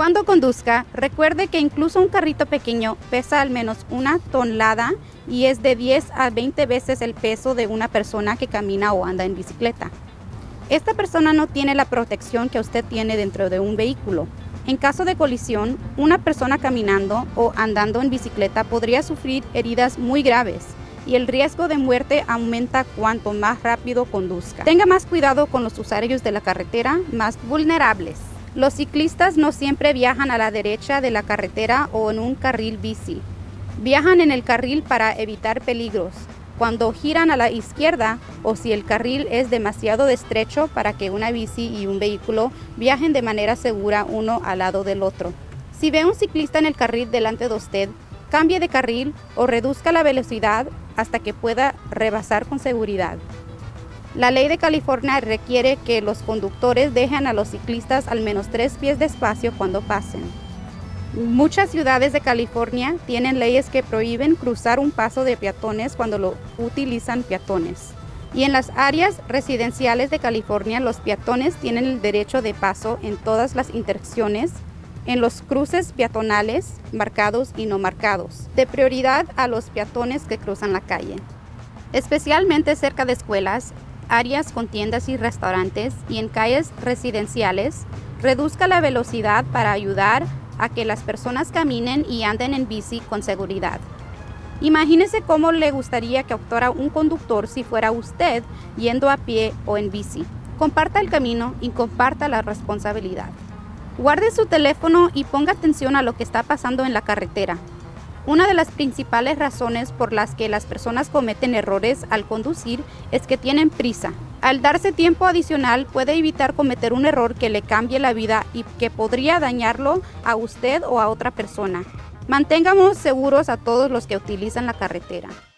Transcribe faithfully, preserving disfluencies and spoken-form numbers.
Cuando conduzca, recuerde que incluso un carrito pequeño pesa al menos una tonelada y es de diez a veinte veces el peso de una persona que camina o anda en bicicleta. Esta persona no tiene la protección que usted tiene dentro de un vehículo. En caso de colisión, una persona caminando o andando en bicicleta podría sufrir heridas muy graves y el riesgo de muerte aumenta cuanto más rápido conduzca. Tenga más cuidado con los usuarios de la carretera más vulnerables. Los ciclistas no siempre viajan a la derecha de la carretera o en un carril bici. Viajan en el carril para evitar peligros. Cuando giran a la izquierda o si el carril es demasiado estrecho para que una bici y un vehículo viajen de manera segura uno al lado del otro. Si ve a un ciclista en el carril delante de usted, cambie de carril o reduzca la velocidad hasta que pueda rebasar con seguridad. La ley de California requiere que los conductores dejen a los ciclistas al menos tres pies de espacio cuando pasen. Muchas ciudades de California tienen leyes que prohíben cruzar un paso de peatones cuando lo utilizan peatones. Y en las áreas residenciales de California, los peatones tienen el derecho de paso en todas las intersecciones, en los cruces peatonales, marcados y no marcados, de prioridad a los peatones que cruzan la calle. Especialmente cerca de escuelas, áreas con tiendas y restaurantes y en calles residenciales, reduzca la velocidad para ayudar a que las personas caminen y anden en bici con seguridad. Imagínese cómo le gustaría que actuara un conductor si fuera usted yendo a pie o en bici. Comparta el camino y comparta la responsabilidad. Guarde su teléfono y ponga atención a lo que está pasando en la carretera. Una de las principales razones por las que las personas cometen errores al conducir es que tienen prisa. Al darse tiempo adicional puede evitar cometer un error que le cambie la vida y que podría dañarlo a usted o a otra persona. Mantengamos seguros a todos los que utilizan la carretera.